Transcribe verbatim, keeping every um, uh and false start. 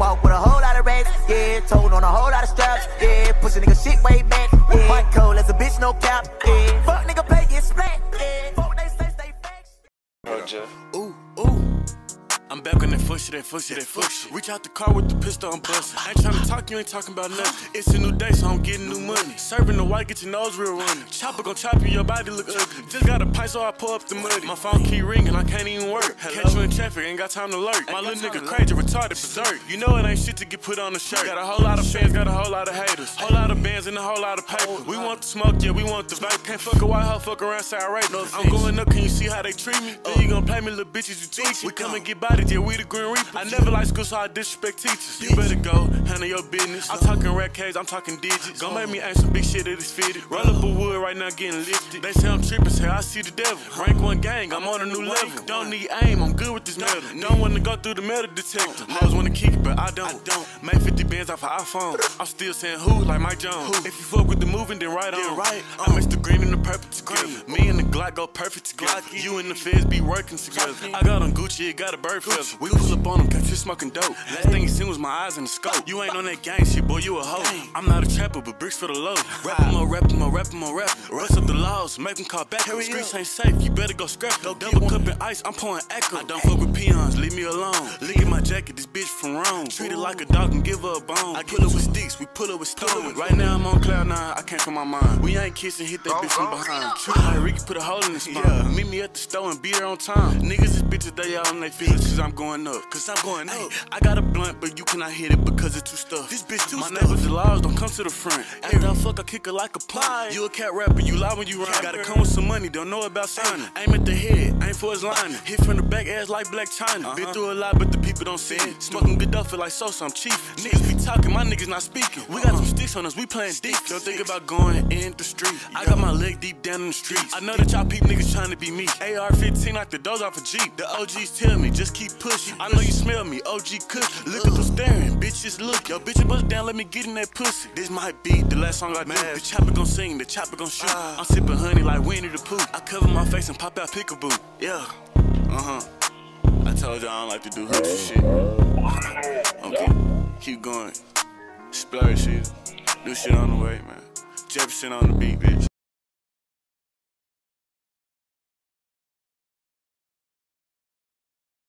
walk with a whole lot of racks, yeah. Told on a whole lot of straps, yeah. Push a nigga shit way back, yeah. Hot cold as a bitch, no cap, yeah. Fuck nigga pay, get splat, yeah. Fuck they say, stay facts. Ooh, ooh. I'm back on that fuck shit, that fuck shit, that fuck shit. Reach out the car with the pistol, I'm bustin'. I ain't tryna talk, you ain't talking about nothing. It's a new day, so I'm getting new money. Serving the white, get your nose real running. Chopper gon' chop you, your body look ugly. Just got a pipe, so I pull up the muddy. My phone keep ringing, I can't even work. Catch you in traffic, ain't got time to lurk. My little nigga crazy, retarded, berserk. You know it ain't shit to get put on the shirt. Got a whole lot of fans, got a whole lot of haters. Whole lot of bands and a whole lot of paper. We want the smoke, yeah, we want the vape. Can't fuck a white hoe, fuck around, sound right. I'm going up, can you see how they treat me? Then you gon' play me, little bitches, you teach. We come and get bodied, yeah, we the Green Reaper. I never like school, so I disrespect teachers. You better go, handle your business. I'm talking rat cage, I'm talking digits. Gon' make me aim some big shit that is fitted. Roll up a wood right now, getting lifted. They say I'm trippin', say I see the devil. Rank one gang, I'm on a new level. Don't need aim, I'm good with this metal. Don't wanna go through the metal detector. Hoes wanna kick it, but I don't. Make fifty bands off an iPhone. I'm still saying who, like Mike Jones. If you fuck with the moving, then right on. I mix the green and the purple together. Me and the Glock go perfect together. You and the feds be working together. I got on Gucci, it got a bird feather. We pull up on them, catch you smoking dope. Last thing he seen was my eyes in the scope. You ain't on that gang shit, boy, you a hoe. I'm not a trapper, but bricks for the low. Rappin' more, rappin' more, rappin' more, rappin'. Rust up the laws, make them call back. The streets ain't safe, you better go scrap. Go double cup and ice, I'm pouring echo. I don't fuck with peons, leave me alone. Look at my jacket, this bitch from Rome. Treat it like a dog and give her a bone. I pull up with sticks, we pull up with stones. Right now I'm on cloud nine, I can't from my mind. We ain't kissing, hit that bitch from behind. Treat like Ricky, put a hole in the spine. Meet me at the store and be there on time. Niggas is bitches, they all on their feelings, cause I'm going up. Cause I'm going up. I got a blunt, but you cannot hit it because it's too stuff. This bitch too My stuff. neighbors, the laws don't come to the front. After I fuck, I kick her like a pie. You a cat rapper, you lie when you rhyme. Gotta come with some money, don't know about signing. Aim at the head, aim for his lining. Hit from the back, ass like Black China. Uh-huh. Been through a lot, but the people don't see it. Smoking good up, feel like sauce, I'm chief. Niggas be talking, my niggas not speaking. We got some sticks on us, we playing dicks. Don't think about going in the street. I got my leg deep down in the streets. I know that y'all peep niggas trying to be me. A R fifteen like the doors off a Jeep. The O Gs tell me, just keep pushing. I know you smell me, O G cookie. Look at them staring, bitches look. Yo, bitch, bust down, let me get in that pussy. This might be the last song I do. The chopper gon' sing, the chopper gon' shoot. I'm sipping honey like Winnie the Pooh. I cover my face and pop out peekaboo. Yeah, uh-huh. I told y'all I don't like to do hooks and shit. Okay, keep going. Splurge shit. New shit on the way, man. Jefferson on the beat, bitch.